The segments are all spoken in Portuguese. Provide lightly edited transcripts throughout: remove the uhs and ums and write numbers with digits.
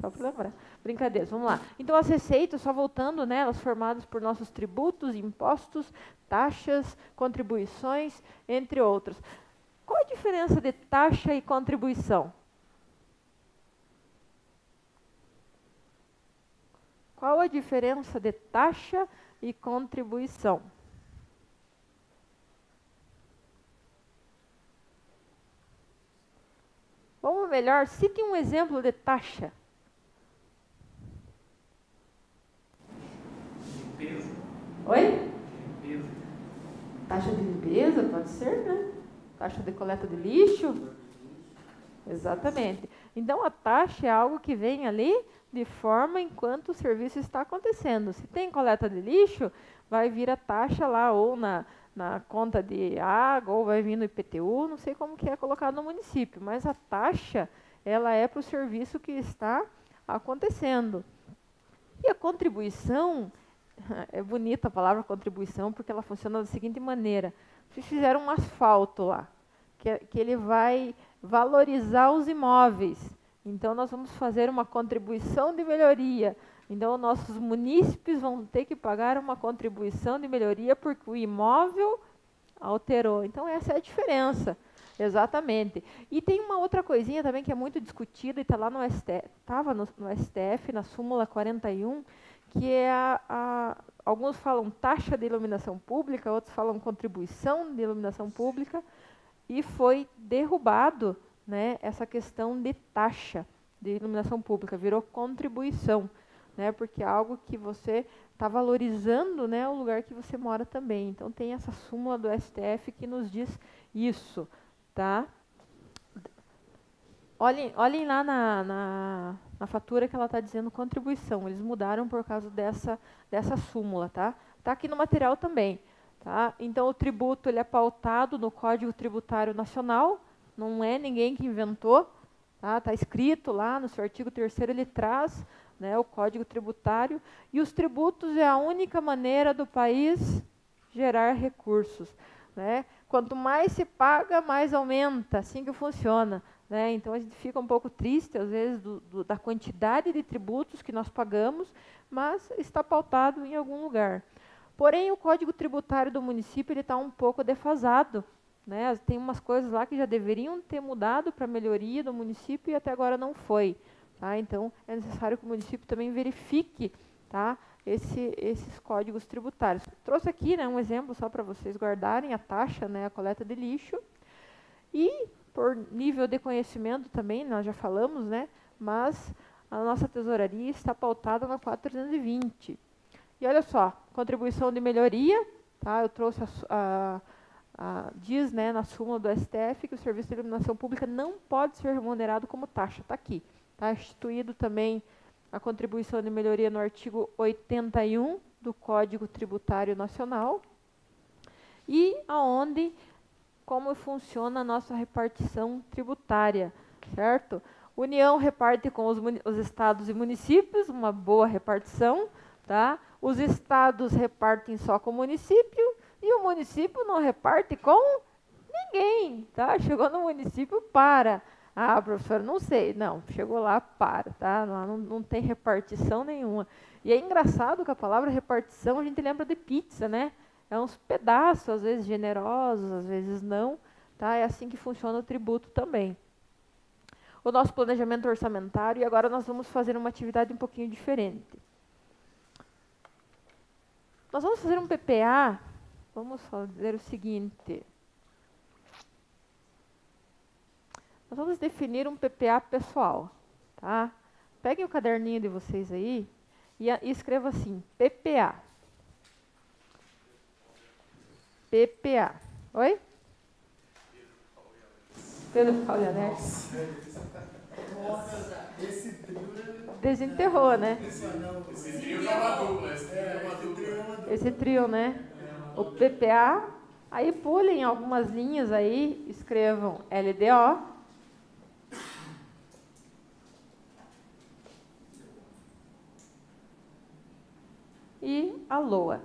Só para lembrar. Brincadeiras, vamos lá. Então, as receitas, só voltando, né, elas formadas por nossos tributos, impostos, taxas, contribuições, entre outros. Qual a diferença de taxa e contribuição? Qual a diferença de taxa e contribuição? Vamos melhor, cite um exemplo de taxa. Limpeza. Oi? Limpeza. Taxa de limpeza, pode ser, né? Taxa de coleta de lixo. Exatamente. Então, a taxa é algo que vem ali de forma enquanto o serviço está acontecendo. Se tem coleta de lixo, vai vir a taxa lá, ou na conta de água, ou vai vir no IPTU, não sei como que é colocado no município, mas a taxa, ela é para o serviço que está acontecendo. E a contribuição, é bonita a palavra contribuição, porque ela funciona da seguinte maneira. Vocês fizeram um asfalto lá, que ele vai valorizar os imóveis. Então, nós vamos fazer uma contribuição de melhoria. Então, nossos munícipes vão ter que pagar uma contribuição de melhoria porque o imóvel alterou. Então, essa é a diferença. Exatamente. E tem uma outra coisinha também que é muito discutida e está lá no STF, estava no STF, na súmula 41, que é alguns falam taxa de iluminação pública, outros falam contribuição de iluminação pública, e foi derrubado, né, essa questão de taxa de iluminação pública, virou contribuição, né, porque é algo que você está valorizando, né, o lugar que você mora também. Então, tem essa súmula do STF que nos diz isso, tá? Olhem lá na fatura que ela está dizendo contribuição. Eles mudaram por causa dessa súmula, tá? Está aqui no material também. Tá? Então, o tributo ele é pautado no Código Tributário Nacional, não é ninguém que inventou, tá? Tá escrito lá no seu artigo 3º, ele traz, né, o Código Tributário, e os tributos é a única maneira do país gerar recursos. Né? Quanto mais se paga, mais aumenta, assim que funciona. Né? Então, a gente fica um pouco triste, às vezes, da quantidade de tributos que nós pagamos, mas está pautado em algum lugar. Porém, o Código Tributário do município está um pouco defasado. Né? Tem umas coisas lá que já deveriam ter mudado para a melhoria do município e até agora não foi. Tá? Então, é necessário que o município também verifique, tá, esses códigos tributários. Trouxe aqui, né, um exemplo só para vocês guardarem a taxa, né, a coleta de lixo. E, por nível de conhecimento também, nós já falamos, né, mas a nossa tesouraria está pautada na 420. E olha só, contribuição de melhoria, tá? Eu trouxe diz, né, na súmula do STF que o serviço de iluminação pública não pode ser remunerado como taxa, está aqui. Está instituído também a contribuição de melhoria no artigo 81 do Código Tributário Nacional, e aonde, como funciona a nossa repartição tributária, certo? União reparte com os estados e municípios, uma boa repartição, tá? Os estados repartem só com o município e o município não reparte com ninguém, tá? Chegou no município, para. Ah, professora, não sei. Não, chegou lá, para, tá? Não tem repartição nenhuma. E é engraçado que a palavra repartição a gente lembra de pizza, né? É uns pedaços, às vezes generosos, às vezes não, tá? É assim que funciona o tributo também. O nosso planejamento orçamentário, e agora nós vamos fazer uma atividade um pouquinho diferente. Nós vamos fazer um PPA, vamos fazer o seguinte. Nós vamos definir um PPA pessoal, tá? Peguem o caderninho de vocês aí e escreva assim, PPA. PPA. Oi? Pedro Paulianetti. Esse trio desenterrou, né? Esse trio é uma dupla. Esse trio, né? O PPA. Aí pulem algumas linhas aí, escrevam LDO. E a LOA.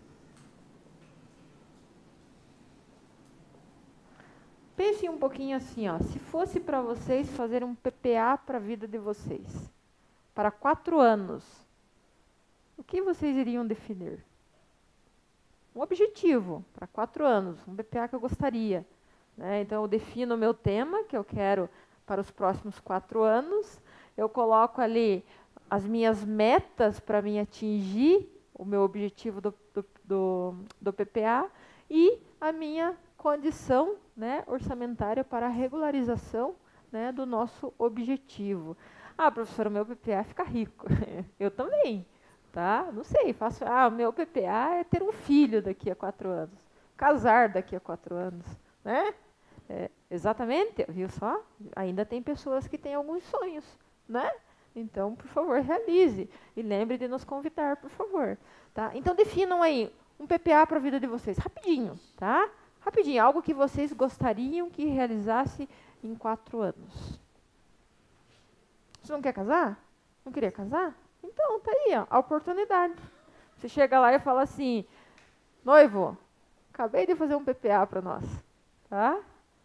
Pensem um pouquinho assim, ó, se fosse para vocês fazer um PPA para a vida de vocês, para 4 anos, o que vocês iriam definir? Um objetivo para 4 anos, um BPA que eu gostaria. Né? Então, eu defino o meu tema, que eu quero para os próximos 4 anos. Eu coloco ali as minhas metas para mim atingir o meu objetivo do PPA e a minha condição, né, orçamentária para a regularização, né, do nosso objetivo. Ah, professora, o meu PPA fica rico. Eu também. Tá? Não sei, o meu PPA é ter um filho daqui a 4 anos, casar daqui a 4 anos, né? Exatamente, viu só? Ainda tem pessoas que têm alguns sonhos, né? Então, por favor, realize. E lembre de nos convidar, por favor. Tá? Então, definam aí um PPA para a vida de vocês, rapidinho, tá? Rapidinho, algo que vocês gostariam que realizasse em 4 anos. Você não quer casar? Não queria casar? Então, tá aí, ó, a oportunidade. Você chega lá e fala assim, noivo, acabei de fazer um PPA para nós, tá?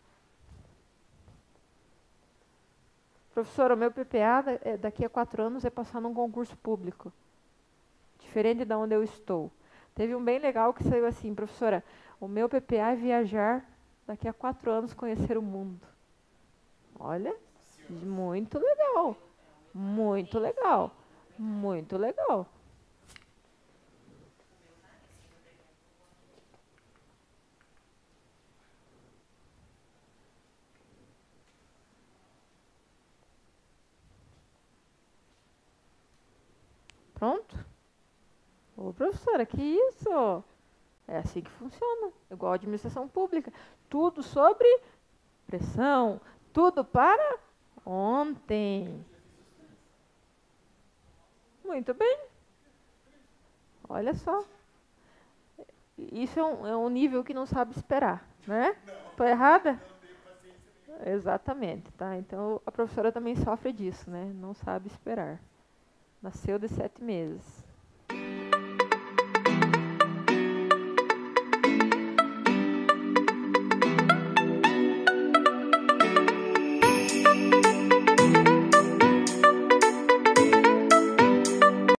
Professora, o meu PPA daqui a 4 anos é passar num concurso público, diferente de onde eu estou. Teve um bem legal que saiu assim, professora, o meu PPA é viajar daqui a 4 anos, conhecer o mundo. Olha, muito legal, muito legal. Muito legal. Pronto? Ô, professora, que isso? É assim que funciona. Igual a administração pública. Tudo sobre pressão. Tudo para ontem. Muito bem. Olha só. Isso é um nível que não sabe esperar, né? Estou errada? Exatamente, tá? Então, a professora também sofre disso, né? Não sabe esperar. Nasceu de 7 meses.